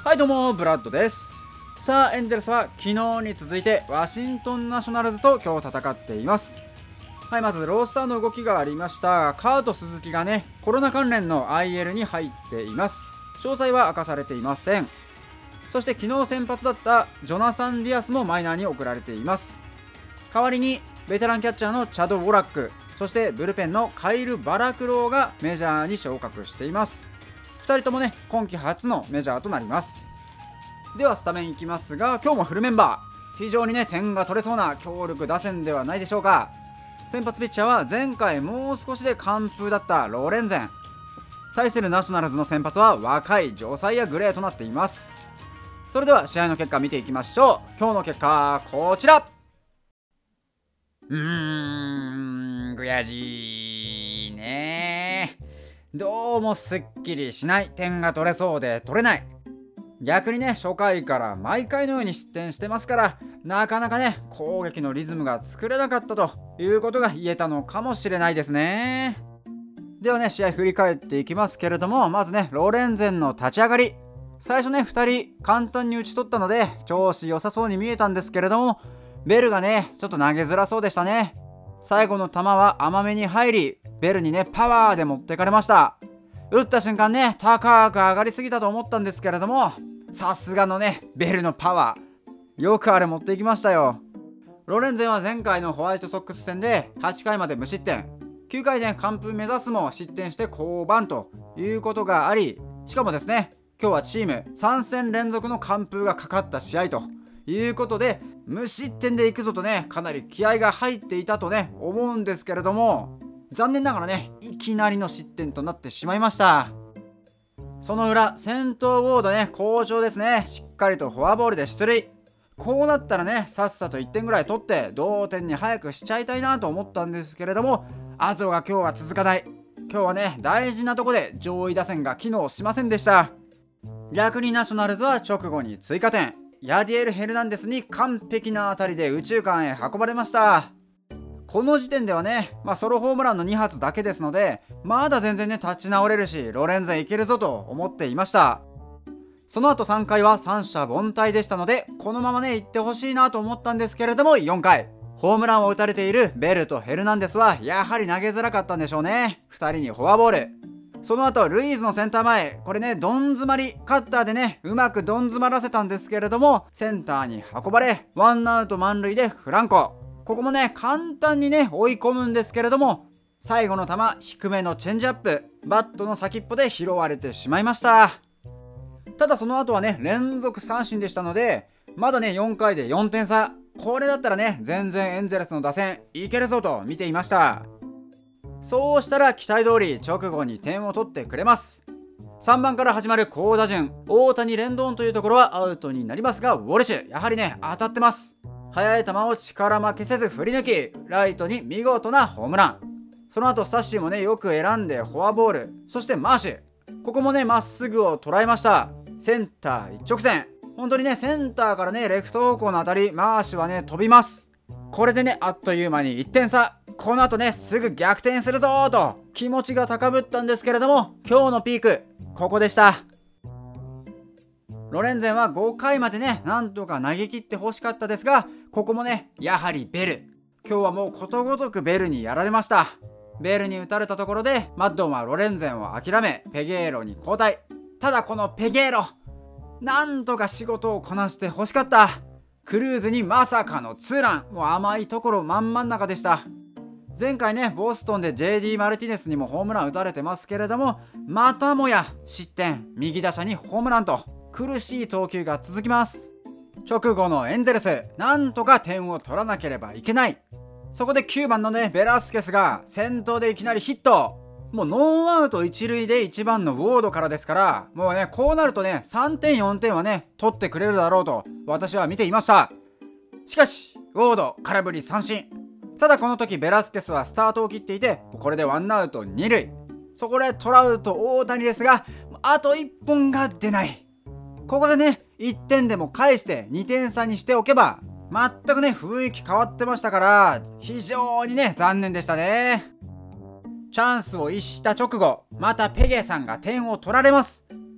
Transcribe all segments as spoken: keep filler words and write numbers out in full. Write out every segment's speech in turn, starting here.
はいどうも、ブラッドです。さあ、エンゼルスは昨日に続いてワシントンナショナルズと今日戦っています。はい、まずロースターの動きがありました。カート・鈴木がね、コロナ関連の アイエル に入っています。詳細は明かされていません。そして昨日先発だったジョナサン・ディアスもマイナーに送られています。代わりにベテランキャッチャーのチャド・ウォラック、そしてブルペンのカイル・バラクローがメジャーに昇格しています。ふたりともね、今季初のメジャーとなります。ではスタメンいきますが、今日もフルメンバー、非常にね点が取れそうな強力打線ではないでしょうか。先発ピッチャーは前回もう少しで完封だったローレンゼン。対するナショナルズの先発は若いジョサイア・グレーとなっています。それでは試合の結果見ていきましょう。今日の結果こちら。うーん、悔しいね。どうもすっきりしない。点が取れそうで取れない。逆にね、初回から毎回のように失点してますから、なかなかね攻撃のリズムが作れなかったということが言えたのかもしれないですね。ではね、試合振り返っていきますけれども、まずねローレンゼンの立ち上がり、最初ねふたり簡単に打ち取ったので調子良さそうに見えたんですけれども、ベルがねちょっと投げづらそうでしたね。最後の球は甘めに入り、ベルにねパワーで持ってかれました。打った瞬間ね高く上がりすぎたと思ったんですけれども、さすがのねベルのパワー、よくあれ持っていきましたよ。ロレンゼンは前回のホワイトソックス戦ではちかいまで無失点、きゅうかいで完封目指すも失点して降板ということがあり、しかもですね今日はチームさんせん連続の完封がかかった試合ということで、無失点でいくぞとねかなり気合が入っていたとね思うんですけれども、残念ながらねいきなりの失点となってしまいました。その裏、先頭ウォードね好調ですね。しっかりとフォアボールで出塁。こうなったらねさっさといってんぐらい取って同点に早くしちゃいたいなと思ったんですけれども、後が今日は続かない。今日はね大事なとこで上位打線が機能しませんでした。逆にナショナルズは直後に追加点、ヤディエル・ヘルナンデスに完璧な当たりで右中間へ運ばれました。この時点ではね、まあ、ソロホームランのに発だけですので、まだ全然ね立ち直れるしロレンゼンいけるぞと思っていました。その後さんかいは三者凡退でしたので、このままねいってほしいなと思ったんですけれども、よんかいホームランを打たれているベルとヘルナンデスはやはり投げづらかったんでしょうね。ふたりにフォアボール。その後ルイーズのセンター前、これねどん詰まり、カッターでねうまくどん詰まらせたんですけれども、センターに運ばれワンアウト満塁でフランコ。ここもね簡単にね追い込むんですけれども、最後の球低めのチェンジアップ、バットの先っぽで拾われてしまいました。ただその後はね連続三振でしたので、まだねよんかいでよんてんさ、これだったらね全然エンゼルスの打線いけるぞと見ていました。そうしたら期待通り直後に点を取ってくれます。さんばんから始まる好打順、大谷連動というところはアウトになりますが、ウォルシュやはりね当たってます。速い球を力負けせず振り抜き、ライトに見事なホームラン。その後サッシーもねよく選んでフォアボール、そしてマーシュ、ここもねまっすぐを捉えました。センター一直線、本当にねセンターからねレフト方向の当たり、マーシュはね飛びます。これでねあっという間にいってんさ。この後ねすぐ逆転するぞーと気持ちが高ぶったんですけれども、今日のピークここでした。ロレンゼンはごかいまでねなんとか投げ切ってほしかったですが、ここもねやはりベル、今日はもうことごとくベルにやられました。ベルに打たれたところでマッドンはロレンゼンを諦めペゲーロに交代。ただこのペゲーロ、なんとか仕事をこなしてほしかった。クルーズにまさかのツーラン、もう甘いところ真ん真ん中でした。前回ねボストンで ジェイディー マルティネスにもホームラン打たれてますけれども、またもや失点、右打者にホームランと苦しい投球が続きます。直後のエンゼルス、なんとか点を取らなければいけない。そこできゅうばんのねベラスケスが先頭でいきなりヒット。もうノーアウト一塁でいちばんのウォードからですから、もうねこうなるとねさんてんよんてんはね取ってくれるだろうと私は見ていました。しかしウォード空振り三振。ただこの時ベラスケスはスタートを切っていて、これでワンアウトに塁。そこでトラウト大谷ですが、あといっぽんが出ない。ここでねいってんでも返してにてんさにしておけば全くね雰囲気変わってましたから、非常にね残念でしたね。チャンスを逸した直後、またペゲさんが点を取られます。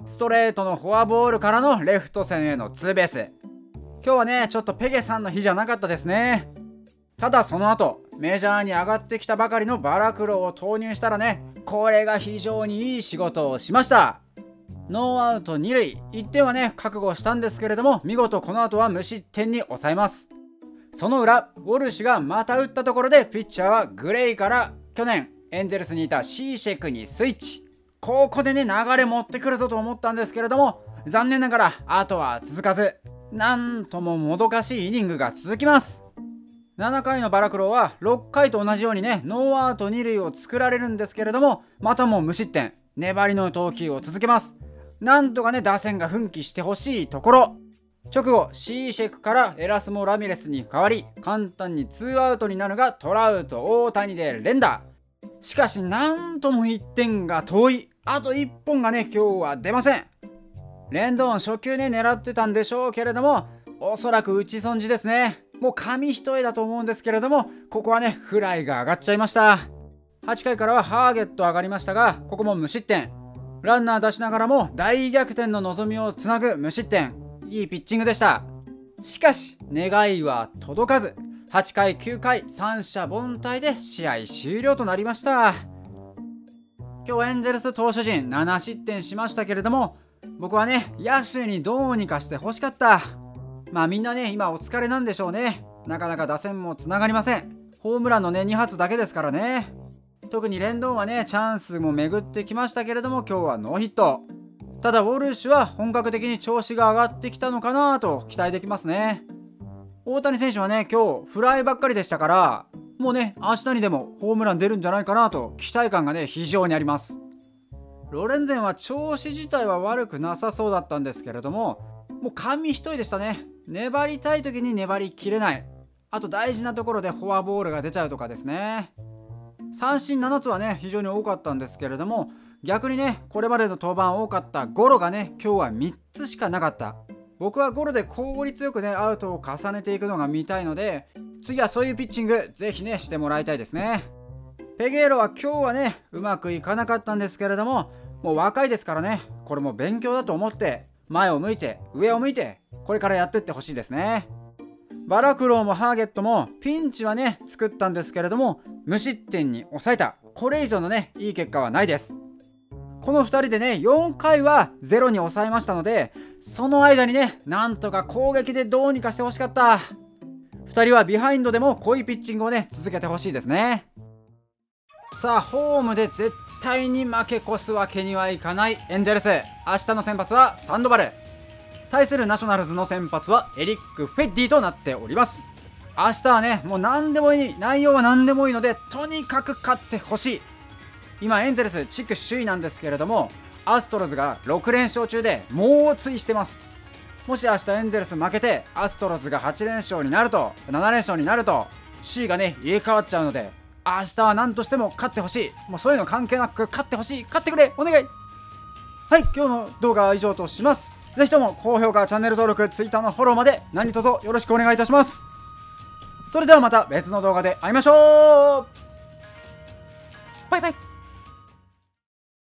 ストレートのフォアボールからのレフト線へのツーベース。今日はねちょっとペゲさんの日じゃなかったですね。ただその後メジャーに上がってきたばかりのバラクロを投入したらね、これが非常にいい仕事をしました。ノーアウトに塁、いってんはね覚悟したんですけれども、見事この後は無失点に抑えます。その裏、ウォルシュがまた打ったところでピッチャーはグレイから去年エンゼルスにいたシーシェクにスイッチ。ここでね流れ持ってくるぞと思ったんですけれども、残念ながらあとは続かず、なんとももどかしいイニングが続きます。ななかいのバラクロはろっかいと同じようにねノーアウトに塁を作られるんですけれども、またも無失点、粘りの投球を続けます。なんとかね打線が奮起してほしいところ。直後シーシェクからエラスモ・ラミレスに代わり簡単にツーアウトになるが、トラウト大谷で連打。しかしなんともいってんが遠い。あといっぽんがね今日は出ません。レンドーン初球ね狙ってたんでしょうけれども、おそらく打ち損じですね。もう紙一重だと思うんですけれども、ここはねフライが上がっちゃいました。はちかいからはハーゲット上がりましたが、ここも無失点。ランナー出しながらも大逆転の望みをつなぐ無失点。いいピッチングでした。しかし願いは届かず、はちかいきゅうかい三者凡退で試合終了となりました。今日エンゼルス投手陣ななしってんしましたけれども、僕はね野手にどうにかして欲しかった。まあみんなね今お疲れなんでしょうね。なかなか打線もつながりません。ホームランのねに発だけですからね。特にレンドーンはねチャンスも巡ってきましたけれども、今日はノーヒット。ただウォルシュは本格的に調子が上がってきたのかなと期待できますね。大谷選手はね今日フライばっかりでしたから、もうね明日にでもホームラン出るんじゃないかなと期待感がね非常にあります。ロレンゼンは調子自体は悪くなさそうだったんですけれども、もう紙一重でしたね。粘りたい時に粘りきれない。あと大事なところでフォアボールが出ちゃうとかですね。三振ななつはね非常に多かったんですけれども、逆にねこれまでの登板多かったゴロがね今日はみっつしかなかった。僕はゴロで効率よくねアウトを重ねていくのが見たいので、次はそういうピッチングぜひねしてもらいたいですね。ペゲーロは今日はねうまくいかなかったんですけれども、もう若いですからね、これも勉強だと思って前を向いて上を向いてこれからやってってほしいですね。バラクローもハーゲットもピンチはね作ったんですけれども、無失点に抑えた。これ以上のねいい結果はないです。このふたりでねよんかいはゼロに抑えましたので、その間にねなんとか攻撃でどうにかしてほしかった。ふたりはビハインドでも濃いピッチングをね続けてほしいですね。さあホームで絶対に負け越すわけにはいかないエンゼルス。明日の先発はサンドバル。対するナショナルズの先発はエリック・フェッディとなっております。明日はねもう何でもいい、内容は何でもいいのでとにかく勝ってほしい。今エンゼルス地区首位なんですけれども、アストロズがろくれん勝中で猛追してます。もし明日エンゼルス負けてアストロズがはちれん勝になるとななれん勝になると シー がね入れ替わっちゃうので、明日は何としても勝ってほしい。もうそういうの関係なく勝ってほしい。勝ってくれお願い。はい、今日の動画は以上とします。ぜひとも高評価、チャンネル登録、Twitter のフォローまで何卒よろしくお願いいたします。それではまた別の動画で会いましょう。バイバイ。